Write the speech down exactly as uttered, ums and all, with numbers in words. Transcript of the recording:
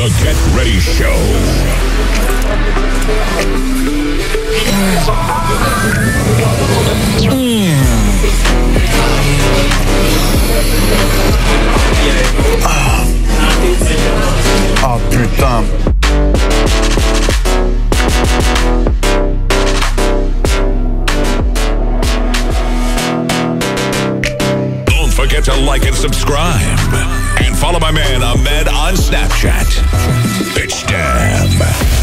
The Get Ready Show. Mm. Ah. Ah putain. Don't forget to like and subscribe. And follow my man Ahmed on Snapchat. Bitch damn.